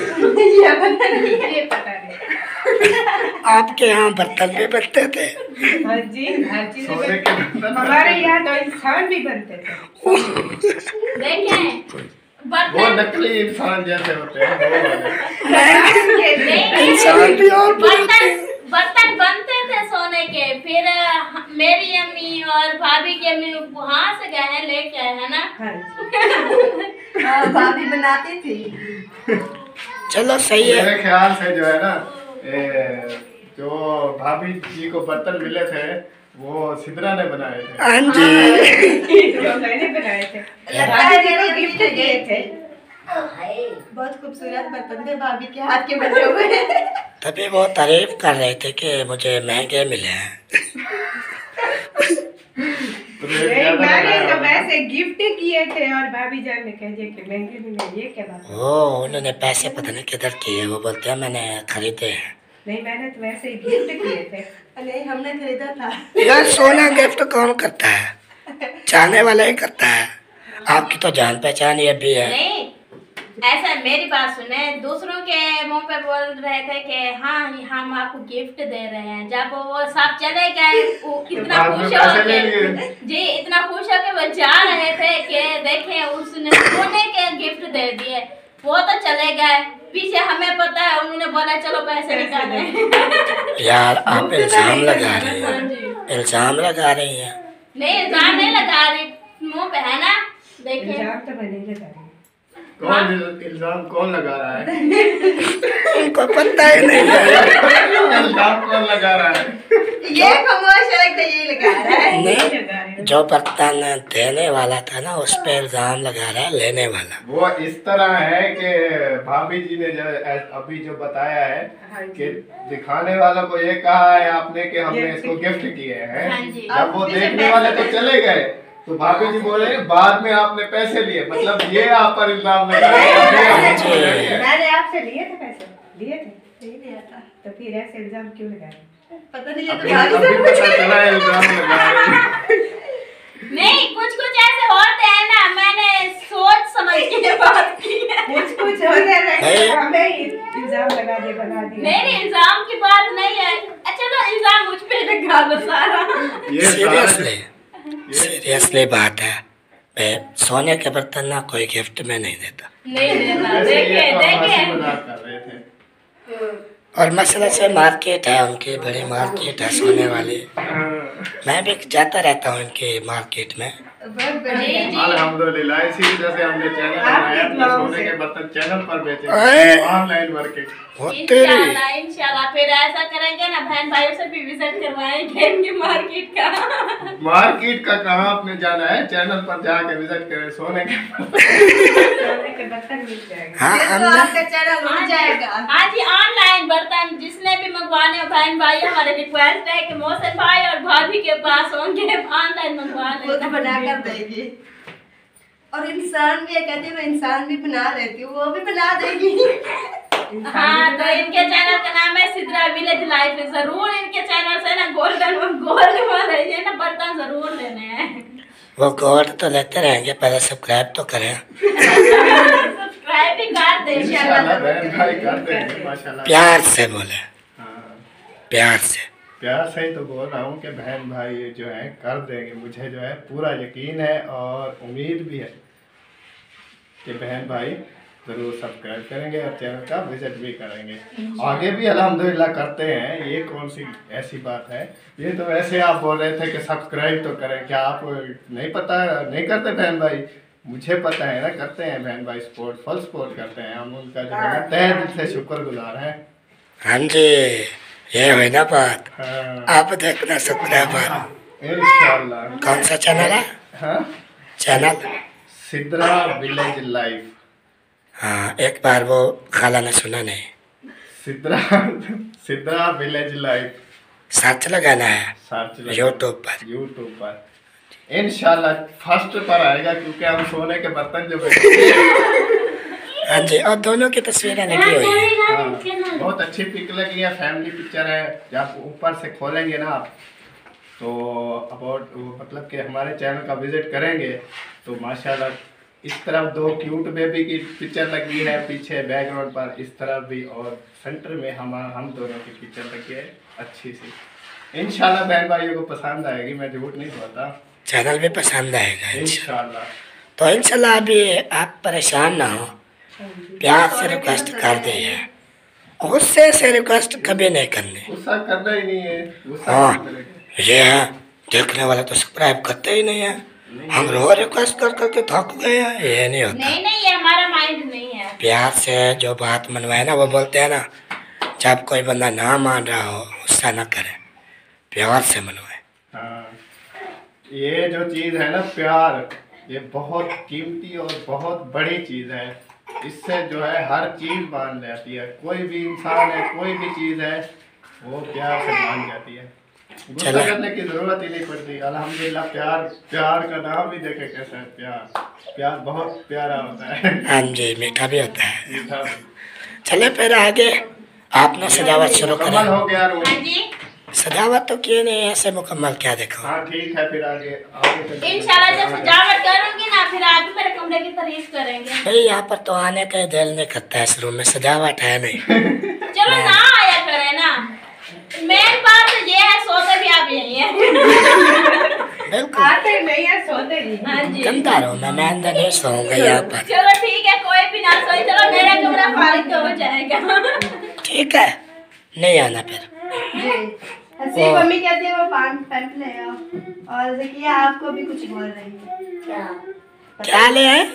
ये पता नहीं। आपके यहाँ बर्तन भी बनते थे? हाँ जी, हर चीज सोने के बर्तन हमारे यहाँ तो इंसान भी बनते थे। देखें वो बर्तन नकली इंसान जैसे होते हैं वो वाले। नहीं, इंसान भी और बर्तन बर्तन बनते थे सोने के। फिर अ, मेरी अम्मी और भाभी की अम्मी वहाँ से गए हैं लेके आए हैं ना। हाँ जी। हाँ, भाभी बनाती थी। चलो सही है। मेरे ख्याल से जो है ना, ए, जो भाभी जी को बर्तन मिले थे वो सिद्रा ने बनाए थे। हाँ जी, तो मैंने बनाए थे, लगता है भाभी जी मेरे को गिफ्ट किए थे। बहुत खूबसूरत बर्तन थे भाभी के हाथ के बने हुए। तभी वो तारीफ कर रहे थे कि मुझे महंगे मिले हैं। तो मेरे नहीं, ज्यादा मैंने बनाया तो होगा। वैसे गिफ्ट किए थे और भाभी जान ने कह दिया कि महंगे मिले। ये क्या बात? वो उन्होंने पैसे पता नहीं किधर किए, वो बोलते हैं मैंने खरीदे हैं। नहीं, मैंने तो वैसे ही गिफ्ट किए थे। नहीं, हमने खरीदा था। यार सोना गिफ्ट कौन करता है? चाहने वाला ही करता है। आपकी तो जान पहचान ये भी है। नहीं, ऐसा मेरी बात सुने, दूसरों के मुंह पे बोल रहे थे कि हाँ हम आपको गिफ्ट दे रहे हैं। जब वो सब चले गए, वो इतना बाद में खुश पैसे हो ले के लिए। जी इतना खुश हो के वो जा रहे थे कि देखें उसने सोने के गिफ्ट दे दिए। वो तो चले गए, पीछे हमें पता है उन्होंने बोला चलो पैसे निकालें। यार आप इल्जाम लगा रही हाँ हैं, जी। इल्जाम लगा रही हैं। नहीं इल्जाम नहीं लगा रही, मुंह पे है ना। देखें इल्जाम तो मैं नहीं लगा रही। कौन इल- इल्जाम कौन लगा रहा है? उनको पता ही नहीं है। इल्जाम कौन लगा रहा है? ये खामोश है, लगता है यही लगा रहा है। नहीं, लगा रही हूँ। जो बर्तन देने वाला था ना उस पे इल्जाम लगा रहा है लेने वाला। वो इस तरह है कि भाभी जी ने जो अभी जो बताया है हाँ जी। कि दिखाने वालों को ये कहा है आपने कि हमने Gift इसको गिफ्ट किए हैं। हाँ जी। जब वो देखने वाले तो चले गए तो भाभी जी बोले बाद में आपने पैसे लिए, मतलब ये आप पर इल्जाम लगा रहे हैं। अभी आपने जी। बोला है। मैंने आपसे लिए थे पैसे, लिए थे, नहीं दिया था। तो फिर ऐसे इल्जाम क्यों लगा रहे? पता नहीं, ये तो अभी भाभी अभी से पता चला है इल्जाम लगा रहे हैं। नहीं, कुछ कुछ ऐसे होते हैं ना, मैंने सोच समझ के बात की है। कुछ कुछ होने लगे नहीं। हमें ही इल्जाम लगा दिए, बना दिए। नहीं नहीं, इल्जाम की बात नहीं है। अच्छा तो इल्जाम मुझ पे लगा दो सारा। ये सीरियसली सीरियसली बात है। मैं सोने के बर्तन ना कोई गिफ्ट में नहीं देता। नहीं देना। जैसे ये देखे तो हम हंसी देखे मजाक कर रहे थे। और मसला से मार्केट है, उनकी बड़ी मार्केट है सोने वाली। मैं भी जाता रहता हूँ इनके मार्केट में। बहुत बढ़िया। अल्हम्दुलिल्लाह, इसी वजह से हमने चैनल बनाया अपने सोने के बर्तन चैनल पर बेचे, अरे! Online market. वो तेरी इंशाल्लाह इंशाल्लाह फिर ऐसा करेंगे ना, बहन भाइयों से भी विजिट करवाएंगे इनकी मार्केट का। मार्केट का कहाँ आपने जाना है, चैनल पर जाके विजिट करें, सोने के सोने के बर्तन मिल जाएगा। हाँ तो हमने आपका चैनल हो जाएगा। हाँ जी, ऑनलाइन बर्तन जिसने भी मंगवाने हो बहन भाई, हमारे रिक्वेस्ट है कि मोहसिन भाई और भाभी के पास होंगे, ऑनलाइन मंगवा खुद लेना। बना कर देगी। और इंसान भी कहते हैं मैं इंसान भी बना लेती हूँ, वो भी बना देगी। हाँ, तो इनके चैनल का नाम है सिद्रा विलेज लाइफ। जरूर इनके चैनल से ना गोल्डन गोल्ड वाले ये ना बर्तन जरूर लेने हैं। वो गोल्ड तो लेते रहेंगे, पहले सब्सक्राइब तो करें। सब्सक्राइब भी कर दे इंशाल्लाह बहन भाई कर देंगे माशाल्लाह। प्यार से बोले, हाँ, प्यार से। प्यार से ही तो बोल रहा हूँ कि बहन भाई जो है कर देंगे, मुझे जो है पूरा यकीन है और उम्मीद भी है कि बहन भाई जरूर सब्सक्राइब करेंगे और चैनल का विजिट भी करेंगे। आगे भी अल्हम्दुलिल्लाह करते हैं, ये कौन सी ऐसी बात है। ये तो वैसे आप बोल रहे थे कि सब्सक्राइब तो करें, क्या आप नहीं पता नहीं करते बहन भाई? मुझे पता है ना, करते हैं बहन भाई, सपोर्ट फुल सपोर्ट करते हैं हम, उनका जो है तहे दिल से शुक्रगुजार हैं। हाँ जी, ये हुई ना बात। हाँ, आप देखना सब्सक्राइबर। इंशाल्लाह। कौन सा चैनल है? हाँ, चैनल सिद्रा विलेज लाइफ। हाँ, एक बार वो खाला ने सुना नहीं। Sidra Sidra village life search लगाना है सर्च यूट्यूब पर। यूट्यूब पर इंशाल्लाह फर्स्ट पर आएगा, क्योंकि हम सोने के बर्तन जो बेचते हाँ जी, और दोनों की तस्वीरें लगी हुई है। हाँ, बहुत अच्छी पिक लगी है, फैमिली पिक्चर है। जब ऊपर से खोलेंगे ना आप तो अबाउट मतलब कि हमारे चैनल का विजिट करेंगे तो माशाल्लाह इस तरफ दो क्यूट बेबी की पिक्चर लगी है पीछे बैकग्राउंड पर, इस तरफ भी, और सेंटर में हम हम दोनों की पिक्चर लगी है अच्छी सी। इंशाल्लाह बहन भाइयों को पसंद आएगी, मैं झूठ नहीं बोलता। चैनल भी पसंद आएगा इंशाल्लाह। इंशाल्लाह। तो इंशाल्लाह अभी आप परेशान ना हो, प्यार से रिक्वेस्ट कर दिए, गुस्से से रिक्वेस्ट कभी नहीं करनी। गुस्सा करना ही नहीं है, गुस्सा हाँ, नहीं करेंगे। ये है देखने वाले तो सब्सक्राइब करते ही नहीं है। हम रोज रिक्वेस्ट कर करके थक गए हैं, ये नहीं होता। नहीं नहीं, ये हमारा माइंड नहीं है। प्यार से जो बात मनवाए ना, वो बोलते हैं ना, जब कोई बंदा ना मान रहा हो गुस्सा ना करे, प्यार से मनवाए। हाँ, ये जो चीज़ है ना प्यार, ये बहुत कीमती और बहुत बड़ी चीज़ है। इससे जो है हर चीज़ मान जाती है, कोई भी इंसान है, कोई भी चीज़ है, वो प्यार से मान जाती है। गुस्सा चलो। करने की जरूरत ही नहीं पड़ती। अल्हम्दुलिल्लाह प्यार, प्यार का नाम ही देखे कैसा है। प्यार प्यार बहुत प्यारा होता है। हाँ जी, मीठा भी होता है। मीठा। चले फिर आगे, आपने सजावट शुरू मुकम्मल करा। हो गया रूम। हाँ जी, सजावट तो किए नहीं, ऐसे मुकम्मल क्या देखो। हाँ ठीक है, फिर आगे आगे चलते हैं। इंशाल्लाह जब सजावट करूंगी ना फिर आप भी मेरे कमरे की तारीफ करेंगे। भाई यहाँ पर तो आने का ही दिल नहीं करता है, इस रूम में सजावट है नहीं। चलो ना आया करे ना, मेन बात तो ये है, सोते भी आप यही है। बिल्कुल आते नहीं है, सोते नहीं। हाँ जी, गंदा रूम है, मैं अंदर नहीं सोऊंगा यहाँ पर। चलो ठीक है, कोई भी ना सोए, चलो मेरा कमरा फारिग हो जाएगा। ठीक है, नहीं आना फिर। हंसी मम्मी कहती है वो पान पैंट ले आओ, और ज़किया आपको भी कुछ बोल रही है। क्या ले आए?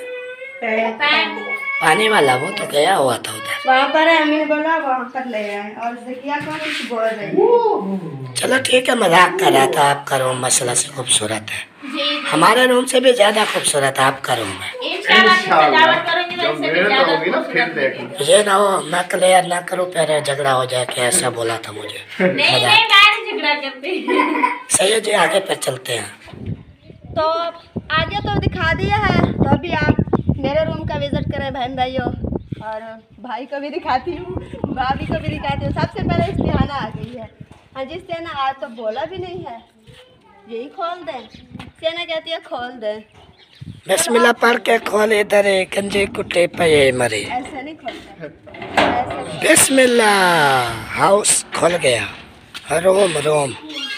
पैंट पानी वाला, वो तो गया हुआ था उधर। वहाँ पर है, अम्मी ने बोला वहाँ पर ले आए, और ज़किया को कुछ बोल रही है। चलो ठीक है, मजाक कर रहा था। आपका रूम मसला से खूबसूरत है, जी, हमारे रूम से भी ज्यादा खूबसूरत आपका रूम है। इंशाल्लाह जब सजावट करूंगी तो जब इससे भी मेरे तो ज्यादा होगी ना फिर खूबसूरत देखना। ये ना हो मैं क्लियर ना करूँ, फिर झगड़ा हो जाए कि ऐसा बोला था मुझे। नहीं नहीं, मैं नहीं झगड़ा करती। सही है जी, आगे फिर चलते हैं। तो आगे तो दिखा दिया है, तो अभी आप मेरे रूम का विजिट करें बहन भाइयों, और भाई को भी दिखाती हूँ, भाभी को भी दिखाती हूँ। सबसे पहले इस्तिहाना आ गई है। हाँ जी, सेना आज तो बोला भी नहीं है, यही खोल दें। सेना कहती है खोल दें, बिस्मिल्लाह पढ़ के खोल, इधर कंजे कुटे पे मरे। ऐसे नहीं खोलते, ऐसे बिस्मिल्लाह, हाउस खुल गया। रोम रोम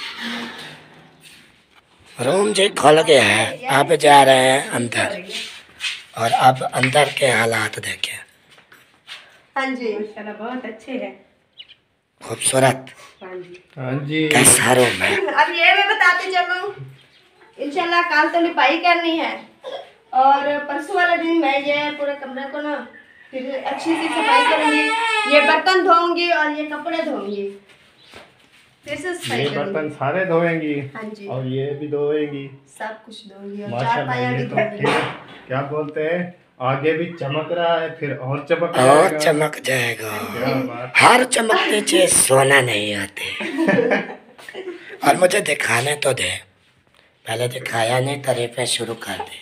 रोम जी खुल गया है। अब जा रहे हैं अंदर, और अब अंदर के हालात देखें। हाँ जी, माशाल्लाह बहुत अच्छे हैं। खूबसूरत। हाँ जी। हाँ जी। कैसा रूम है? अब ये मैं बताती चलूं, इंशाल्लाह कल तो लिपाई करनी है और परसों वाले दिन मैं ये पूरे कमरे को ना फिर अच्छी सी सफाई करूंगी। ये बर्तन धोऊंगी और ये कपड़े धोऊंगी, फिर से सफाई ये करूंगी। बर्तन सारे धोएंगी हाँ जी, और ये भी धोएंगी। सब कुछ धोऊंगी और चार माशाल्लाह, पाया ये भी तो धोऊंगी। फिर क्या बोलते हैं, आगे भी चमक रहा है, फिर और चमक और जाएगा। चमक जाएगा। क्या बात। हर चमकती चीज सोना नहीं आती। और मुझे दिखाने तो दे, पहले दिखाया नहीं, तारीफें शुरू कर दी।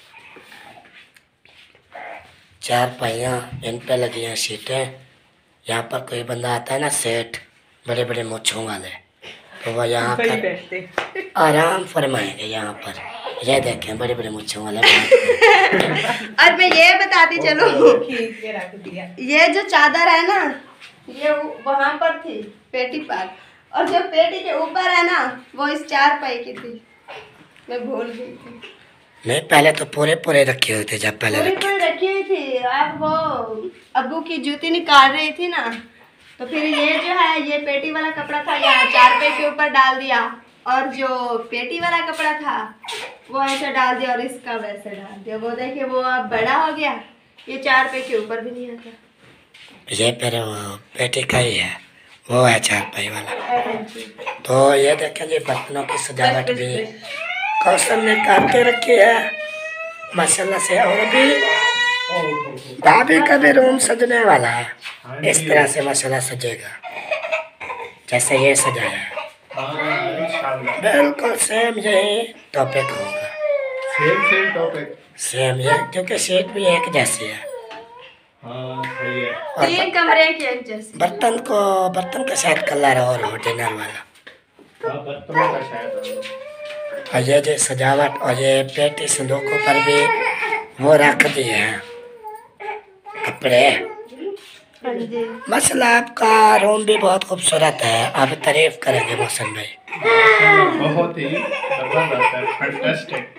चार पहिया, इन पे लगी हैं सीटें। यहाँ पर कोई बंदा आता है ना सेठ, बड़े बड़े मूंछों वाले, तो वह यहाँ कर आराम फरमाएंगे यहाँ पर। ये देखें बड़े बड़े मूंछों वाले। और मैं ये बताती चलूं, ये जो चादर है ना ये वहां पर थी पेटी पर, और जो पेटी के ऊपर है ना वो इस चार पाई की थी, मैं भूल गई थी। नहीं, पहले तो पूरे पूरे रखे हुए थे जब पहले पूरी रखे। पूरी रखी हुई थी। अब वो अब्बू की जूती निकाल रही थी ना, तो फिर ये जो है ये पेटी वाला कपड़ा था यहाँ चार पे के ऊपर डाल दिया, और जो पेटी वाला कपड़ा था वो ऐसे डाल दिया और इसका वैसे डाल दिया। वो देखिए वो अब बड़ा हो गया, ये चार पे के ऊपर भी नहीं आता। ये फिर वो पेटी का ही है, वो है चार पाई वाला। तो ये देखें जी बर्तनों की सजावट भी कौशल ने करके रखी है माशाल्लाह से। और भी भाभी का भी रूम सजने वाला है, इस तरह से माशाल्लाह सजेगा जैसे ये सजाया है। हाँ, इंशाल्लाह। बिल्कुल सेम यही टॉपिक होगा, सेम सेम टॉपिक। सेम ये, क्योंकि सीट भी एक जैसी है। हाँ सही है। और तीन कमरे की एक जैसी। बर्तन को बर्तन का शायद कलर और हो डिनर वाला। हाँ बर्तनों का शायद। और ये जो सजावट और ये पेटी संदूकों पर भी वो रख दिए हैं कपड़े। हाँ जी। मसला आपका रूम भी बहुत खूबसूरत है, आप तारीफ करेंगे मोहसिन भाई। बहुत ही जबरदस्त है, फैंटास्टिक,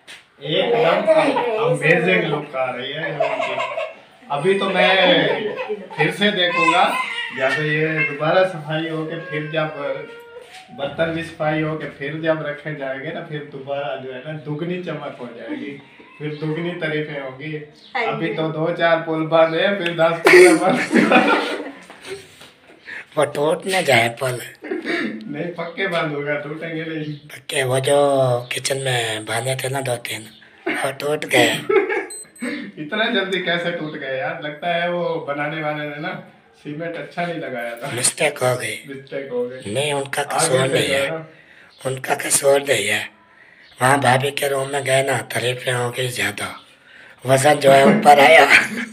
एकदम अमेजिंग लुक आ रही है रूम की। अभी तो मैं फिर से देखूंगा जब ये दोबारा सफाई हो के, फिर जब बर्तन भी सफाई हो के फिर जब रखे जाएंगे ना, फिर दोबारा जो है ना दुगनी चमक हो जाएगी, फिर दुगनी तारीफें होगी। अभी तो दो चार पुल बंद है, फिर दस पुल बंद। वो टूट न जाए पुल। नहीं पक्के बंद होगा, टूटेंगे नहीं। पक्के वो जो किचन में बांधे थे ना दो तीन, वो टूट गए। इतना जल्दी कैसे टूट गए यार, लगता है वो बनाने वाले ने ना सीमेंट अच्छा नहीं लगाया था, मिस्टेक हो गई। मिस्टेक हो गई। नहीं उनका आगे कसूर से नहीं जो है है, ना, उनका कसूर नहीं है। वहाँ भाभी के रूम में गए ना, तारीफें हो गई ज्यादा, वजन जो है ऊपर आया,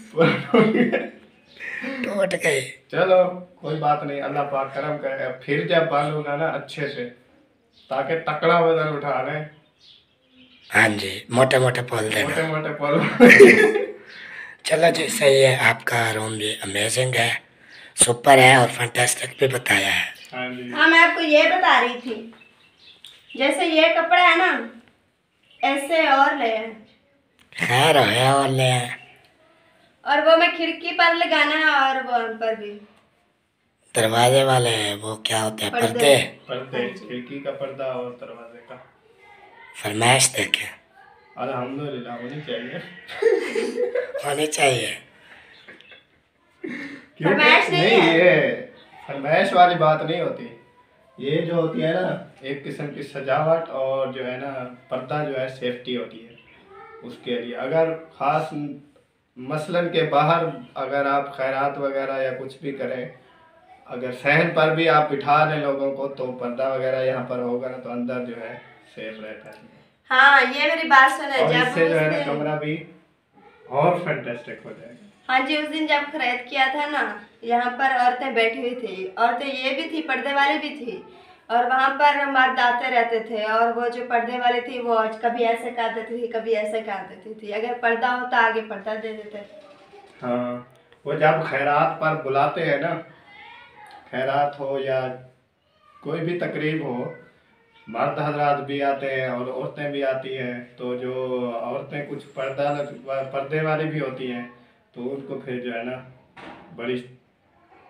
टूट गई। चलो कोई बात नहीं, अल्लाह पाक करम करे। फिर जब बांधूंगा ना अच्छे से, ताकि तकड़ा वजन उठा ले। हाँ जी, मोटे मोटे पोल देना। मोटे मोटे पल। चलो जी सही है, आपका रूम भी अमेजिंग है, सुपर है और फैंटास्टिक भी बताया है। हाँ जी। हाँ मैं आपको ये बता रही थी, जैसे ये कपड़ा है ना ऐसे और ले आए। खैर है और ले आए। और वो मैं खिड़की पर लगाना है और वो हम पर भी दरवाजे वाले वो क्या होते हैं, पर्दे। पर्दे। पर्दे, खिड़की का पर्दा और दरवाजे का। फरमाइश देखें, अल्हम्दुलिल्लाह होनी चाहिए। होनी चाहिए। क्योंकि फरमाइश नहीं नहीं, है। ये फरमाइश वाली बात नहीं होती, ये जो होती है ना एक किस्म की सजावट, और जो है ना पर्दा जो है सेफ्टी होती है उसके लिए। अगर खास मसलन के बाहर अगर आप खैरात वगैरह या कुछ भी करें, अगर सहन पर भी आप बिठा लें लोगों को, तो पर्दा वगैरह यहाँ पर होगा ना, तो अंदर जो है सेफ रहता है। हाँ ये मेरी बात सुने। और जब इससे जो है उस ना दिन- कमरा भी और फैंटास्टिक हो जाएगा। हाँ जी, उस दिन जब खरीद किया था ना, यहाँ पर औरतें बैठी हुई थी, औरतें ये भी थी पर्दे वाली भी थी, और वहाँ पर मर्द आते रहते थे, और वो जो पर्दे वाली थी वो कभी ऐसे कर देती थी कभी ऐसे कर देती थी। अगर पर्दा होता आगे पर्दा दे देते। हाँ, वो जब खैरात पर बुलाते हैं ना, खैरात हो या कोई भी तकरीब हो, मर्द हजरात भी आते हैं और औरतें भी आती हैं, तो जो औरतें कुछ पर्दा पर्दे वाली भी होती हैं, तो उनको फिर जो है ना बड़ी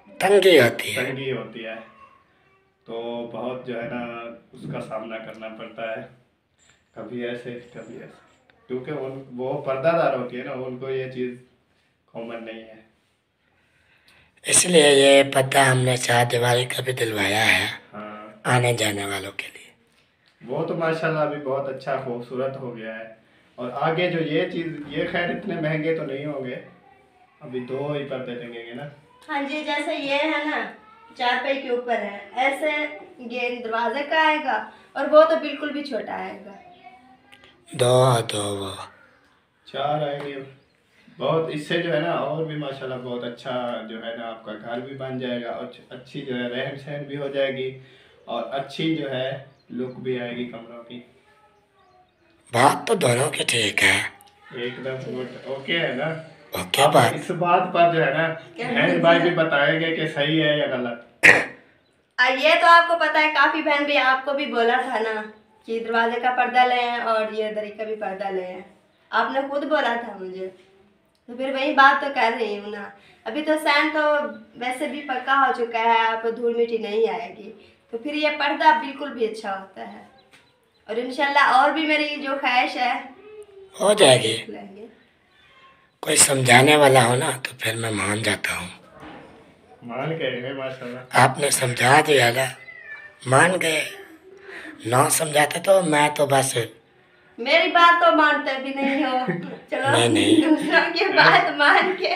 तंगी होती है। तंगी होती है, तो बहुत जो है ना उसका सामना करना पड़ता है, कभी ऐसे कभी ऐसे, क्योंकि उन वो पर्दादार होती है ना, उनको ये चीज़ कॉमन नहीं है। इसलिए ये पर्दा हमने चार दीवारी का भी दिलवाया है हाँ, आने जाने वालों के लिए। वो तो माशाल्लाह अभी बहुत अच्छा खूबसूरत हो गया है। और आगे जो ये चीज़, ये खैर इतने महंगे तो नहीं होंगे, अभी दो ही पर्दे लगेंगे ना। हाँ जी, जैसे ये है ना चार पाई के ऊपर है, ऐसे ये दरवाजे का आएगा, और वो तो बिल्कुल भी छोटा आएगा। दो दो वो चार आएंगे बहुत, इससे जो है ना और भी माशाल्लाह बहुत अच्छा जो है ना आपका घर भी बन जाएगा, और अच्छी जो है रहन सहन भी हो जाएगी, और अच्छी जो है लुक भी आएगी कमरों की। बात तो दोनों की ठीक है। एकदम गुड, ओके है ना। और क्या अब बात, इस बात पर जो है ना बहन भाई भी बताएंगे कि सही है या गलत। आ, ये तो आपको पता है, काफी बहन भी आपको भी बोला था ना कि दरवाजे का पर्दा लें और ये दरी का भी पर्दा लें, आपने खुद बोला था मुझे, तो फिर वही बात तो कर रही हूँ ना। अभी तो सैन तो वैसे भी पक्का हो चुका है, आप धूल मिट्टी नहीं आएगी, तो फिर ये पर्दा बिल्कुल भी अच्छा होता है। और इंशाल्लाह और भी मेरी जो ख्वाहिश है हो जाएगी। लेंगे। कोई समझाने वाला हो ना तो फिर मैं मान जाता हूँ। मान गए माशाल्लाह, आपने समझा दिया ना, मान गए। ना समझाते तो मैं तो बस मेरी बात तो मानते भी नहीं हो। चलो नहीं, नहीं। दूसरों की बात मान के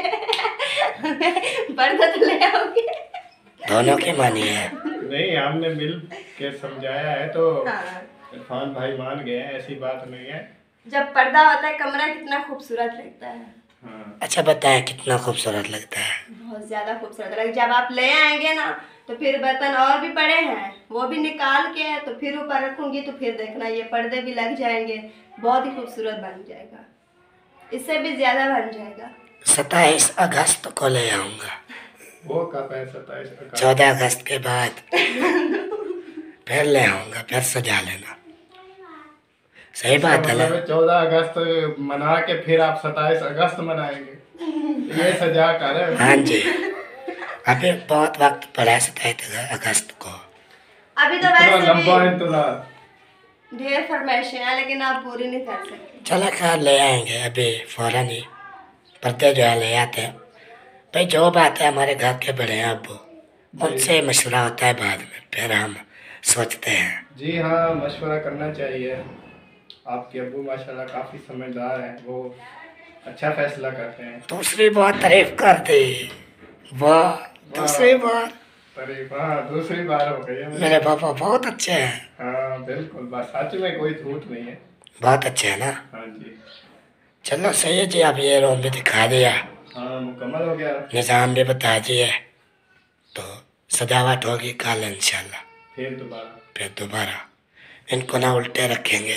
पर्दा तो ले आओगे। दोनों की मानी है। नहीं हमने मिल के समझाया है तो हाँ। इरफान भाई मान गए हैं, ऐसी बात नहीं है। जब पर्दा होता है कमरा कितना खूबसूरत लगता है। हाँ, अच्छा बताएं कितना खूबसूरत लगता है। बहुत ज्यादा खूबसूरत लगता है। जब आप ले आएंगे ना तो फिर बर्तन और भी पड़े हैं, वो भी निकाल के तो फिर ऊपर रखूंगी, तो फिर देखना ये पर्दे भी लग जाएंगे, बहुत ही खूबसूरत बन जाएगा, इससे भी ज्यादा बन जाएगा। सत्ताईस अगस्त को ले आऊंगा। वो कब है? सत्ताईस अगस्त। चौदह अगस्त के बाद फिर ले आऊंगा, फिर सजा लेना। सही बात है ना। चौदह अगस्त मना के फिर आप सत्ताईस अगस्त मनाएंगे, ये सजा कर। हाँ जी, अभी बहुत वक्त पड़ा है सत्ताईस अगस्त को। अभी तो इतना वैसे लंबा भी इंतजार। ढेर फरमाइशें हैं, लेकिन आप पूरी नहीं कर सकते। चलो खैर ले आएंगे, अभी फौरन ही पर्दे जो है ले आते हैं। भाई जो बात है हमारे घर के बड़े हैं अब्बू, उनसे मशवरा होता है बाद में, फिर हम सोचते हैं। जी हाँ, मशवरा करना चाहिए। आपके अब्बू माशाल्लाह काफ़ी समझदार हैं, वो अच्छा फैसला करते हैं। दूसरी बार तारीफ कर दी, वाह दूसरी बार। अरे वाह, दूसरी बार हो गई है। मेरे पापा बहुत अच्छे हैं। हाँ बिल्कुल, बस सच में कोई झूठ नहीं है। बहुत अच्छे हैं ना। हाँ जी, चलो सही है जी, आप ये रूम भी दिखा दिया, हाँ मुकम्मल हो गया। निज़ाम भी बता दिए, तो सजावट होगी कल इंशाल्लाह। फिर दोबारा फिर दोबारा इनको ना उल्टे रखेंगे,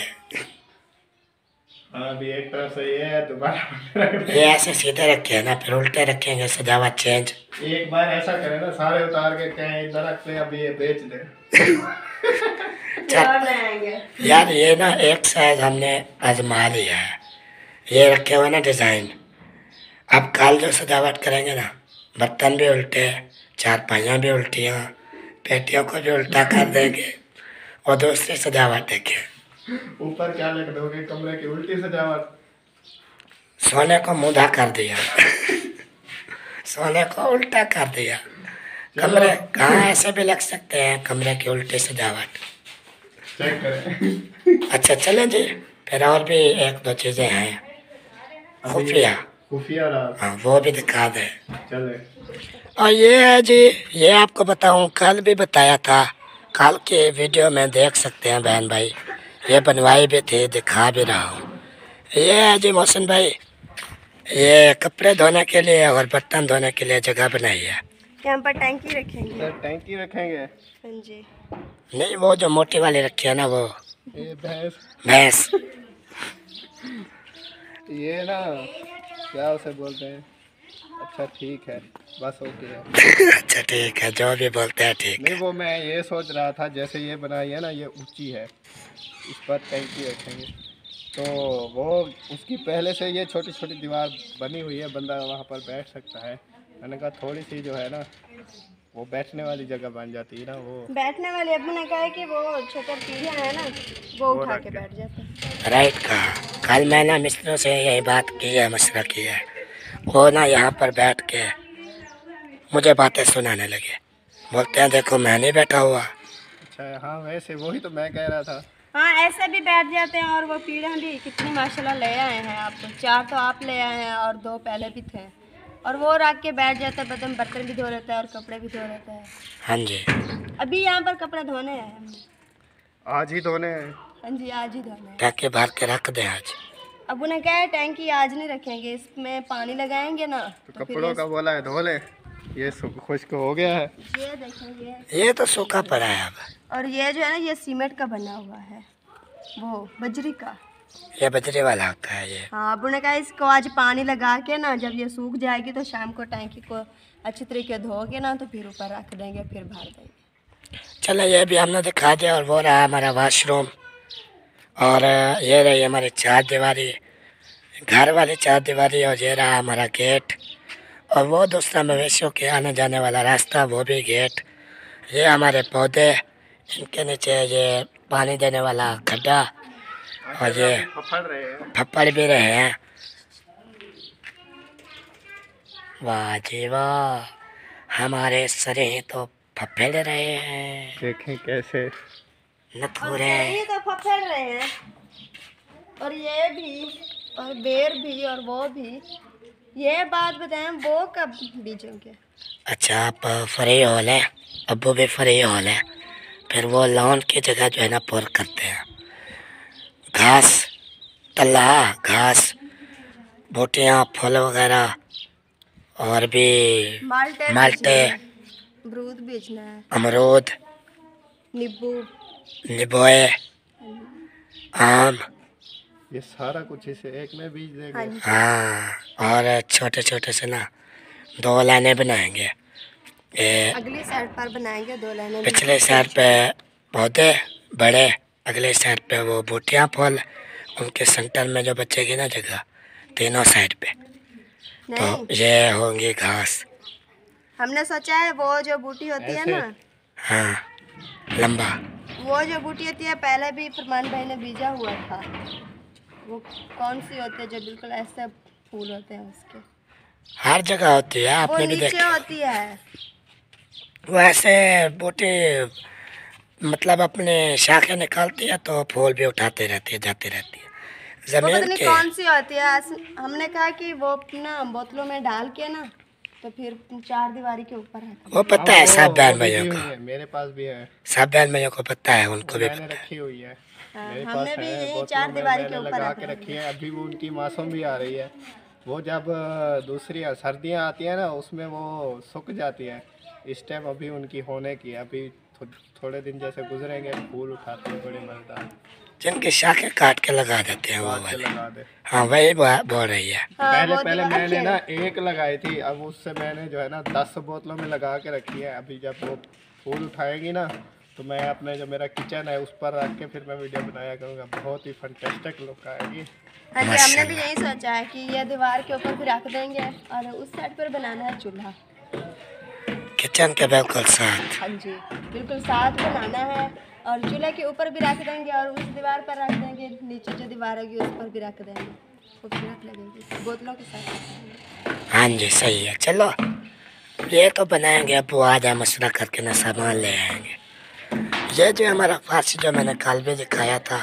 हाँ अभी एक तरफ से ये है, दोबारा ये ऐसे सीधे रखे हैं ना, फिर उल्टे रखेंगे, सजावट चेंज। एक बार ऐसा करें ना, सारे उतार के कहें इधर रखते हैं, अभी ये बेच दे। और ले आएंगे। यार ये ना एक साइज हमने आजमा लिया है, ये रखे हुए ना डिज़ाइन। अब कल जो सजावट करेंगे ना, बर्तन भी उल्टे, चारपाइयाँ भी उल्टियाँ, पेटियों को भी उल्टा कर देंगे, और दूसरी सजावट देखें। ऊपर क्या लिख दोगे? कमरे की उल्टी सजावट। सोने को मुँधा कर दिया सोने को उल्टा कर दिया। कमरे कहाँ ऐसे भी लग सकते हैं, कमरे की उल्टी सजावट। चेक करें। अच्छा चलें जी, फिर और भी एक दो चीज़ें हैं खुफिया, खुफिया राज। हाँ वो भी दिखा दें। चले। और ये है जी, ये आपको बताऊं, कल भी बताया था, कल के वीडियो में देख सकते हैं बहन भाई, ये बनवाई भी थी, दिखा भी रहा हूँ। ये है जी मोहसिन भाई, ये कपड़े धोने के लिए और बर्तन धोने के लिए जगह बनाई है। यहाँ पर टैंकी रखेंगे। सर टैंकी रखेंगे। हाँ जी। नहीं वो जो मोटी वाली रखी है ना, वो ये भैंस, भैंस। ये ना क्या उसे बोलते हैं? अच्छा ठीक है, बस ओके है। अच्छा ठीक है, जो भी बोलते हैं ठीक नहीं है। वो मैं ये सोच रहा था, जैसे ये बनाई है ना, ये ऊंची है, इस पर टैंकी रखेंगे तो वो उसकी पहले से ये छोटी छोटी दीवार बनी हुई है, बंदा वहाँ पर बैठ सकता है, मैंने कहा थोड़ी सी जो है ना वो बैठने वाली जगह बन जाती है ना, वो बैठने वाले अबू ने कहा कि वो छोटा पीढ़िया है ना वो उठा के बैठ जाते हैं। राइट कहा। कल मैंने मिस्त्रियों से यही बात की है, मसला किया है। वो ना यहाँ पर बैठ के मुझे बातें सुनाने लगे, बोलते हैं देखो मैं नहीं बैठा हुआ। अच्छा हाँ, वैसे वही तो मैं कह रहा था। हाँ ऐसे भी बैठ जाते हैं। और वो पीढ़ा भी कितनी माशाल्लाह ले आए हैं आप तो, चार तो आप ले आए हैं और दो पहले भी थे। और वो रख के बैठ जाता है, बदन बर्तन भी धो लेता है और कपड़े भी धो लेता है। हाँ जी, अभी यहाँ पर कपड़े धोने हैं हमने। आज ही धोने हैं? हाँ जी आज ही धोने हैं। टैंकी भर के रख दे आज। अब उन्हें क्या है टैंकी आज नहीं रखेंगे, इसमें पानी लगाएंगे ना तो तो फिर कपड़ों ये- का बोला है धो ले, ये सु- खुश्क हो गया है। ये देखेंगे। ये तो सूखा पड़ा है अब। और ये जो है ना ये सीमेंट का बना हुआ है, वो बजरी का। ये बजरे वाला होता है ये। हाँ अब उन्हें कहा इसको आज पानी लगा के ना जब ये सूख जाएगी तो शाम को टैंकी को अच्छी तरीके धो के ना तो फिर ऊपर रख देंगे, फिर भर देंगे। चलो ये भी हमने दिखा दिया। और वो रहा हमारा वॉशरूम, और ये रही हमारी चार दीवारी, घर वाली चार दीवारी, और ये रहा हमारा गेट। और वो दूसरा मवेशियों के आने जाने वाला रास्ता, वो भी गेट। ये हमारे पौधे, इनके नीचे ये पानी देने वाला गड्ढा, और ये फफड़ रहे हैं। फप्पड़ भी रहे हैं। वाह जी वाह, हमारे सरे तो फफड़ रहे हैं, देखें कैसे नथुरे। ये तो फफड़ रहे हैं, और ये भी, और बेर भी, और वो भी। ये बात बताएं वो कब बीजेंगे? अच्छा आप फ्री हॉल है, अब्बू भी फ्री हॉल है। फिर वो लॉन की जगह जो है ना पुर करते हैं, घास, तला, घास, बूटियाँ, फल वगैरह, और भी माल्टे माल्टे, अमरूद बेचना है, अमरूद, नींबू। निबोए, आम। ये सारा कुछ इसे एक में बीज देंगे। हाँ जी। हाँ, और छोटे छोटे से ना दो लाइनें बनाएंगे। ये अगली साइड पर बनाएंगे दो लाइनें। पिछले साइड पे पौधे बड़े, अगले साइड पे वो बूटियाँ फल, उनके सेंटर में जो बचेगी ना जगह, तीनों साइड पे तो नहीं ये होंगी घास। हमने सोचा है वो जो बूटी होती है ना, हाँ लंबा, वो जो बूटी होती है पहले भी फरमान भाई ने बीजा हुआ था। वो कौन सी होती है जो बिल्कुल ऐसे फूल होते हैं उसके? हर जगह होती है, वो आपने भी नीचे देखी होती है। वो ऐसे बूटी, मतलब अपने शाखें निकालती है तो फूल भी उठाते रहती है, जाती रहती है वो पता जमीन नहीं के। कौन सी होती है। अस- हमने कहा कि वो ना बोतलों में डाल के ना तो फिर चार दीवारी के ऊपर है। वो पता है सब बहन भाइयों भी को, हुई है, मेरे पास भी है। सब बहन भाइयों को पता है, उनको भी मैंने पता है। रखी हुई है। हाँ, मेरे हमने पास भी है, यही बोतलों चार में दीवारी मैंने के ऊपर लगा रख के रखी रखी है। अभी वो उनकी मौसम भी आ रही है। वो जब अ, दूसरी सर्दियाँ आती है ना उसमें वो सूख जाती है। इस टाइम अभी उनकी होने की है। अभी थो, थोड़े दिन जैसे गुजरेंगे फूल उठाते हैं बड़े मजेदार, जिनकी शाखें काट के लगा देते हैं वो काट के वाले। लगा दे। हाँ वही बो- बोल रही है। हाँ, पहले वो पहले दीवार मैंने के- ना एक लगाई थी, अब उससे मैंने जो है ना दस बोतलों में लगा के रखी है। अभी जब वो फूल उठाएगी ना तो मैं अपने जो मेरा किचन है उस पर रख के फिर मैं वीडियो बनाया करूँगा। बहुत ही फंटेस्टिक लुक आएगी। हाँ जी, हमने भी यही सोचा है कि ये दीवार के ऊपर भी रख देंगे और उस साइड पर बनाना है चूल्हा। किचन के बिल्कुल साथ। हाँ जी, बिल्कुल साथ बनाना है और चूल्हे के ऊपर भी रख देंगे और उस दीवार पर रख देंगे, नीचे जो दीवार होगी उस पर भी रख देंगे। खूबसूरत लगेगी बोतलों के साथ। हाँ जी सही है। चलो ये तो बनाएंगे, अब वो आ जाए मसला करके ना सामान ले आएंगे। ये जो हमारा फर्श जो मैंने कल भी दिखाया था,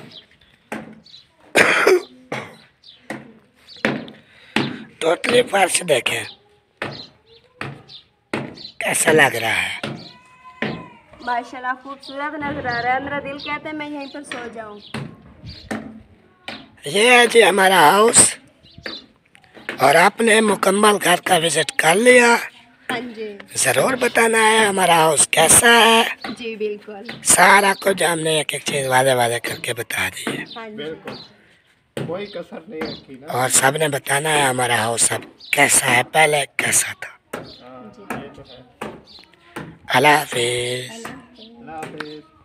टोटली फर्श देखें कैसा लग रहा है। माशाल्लाह खूबसूरत नजर आ रहा है। मेरा दिल कहता है मैं यहीं पर सो जाऊं। ये है जी हमारा हाउस, और आपने मुकम्मल घर का विजिट कर लिया। हाँ जी ज़रूर बताना है हमारा हाउस कैसा है। जी बिल्कुल। सारा कुछ हमने एक एक चीज़ वादे वादे करके बता दी है, हाँ जी बिल्कुल कोई कसर नहीं रखी ना। और सबने बताना है हमारा हाउस अब कैसा है, पहले कैसा था। हाँ, ये तो है। अल्लाह हाफिज़। अल्लाह हाफिज़।